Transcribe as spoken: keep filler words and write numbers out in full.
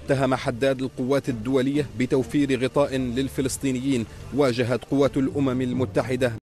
اتهم حداد القوات الدولية بتوفير غطاء للفلسطينيين. واجهت قوات الأمم المتحدة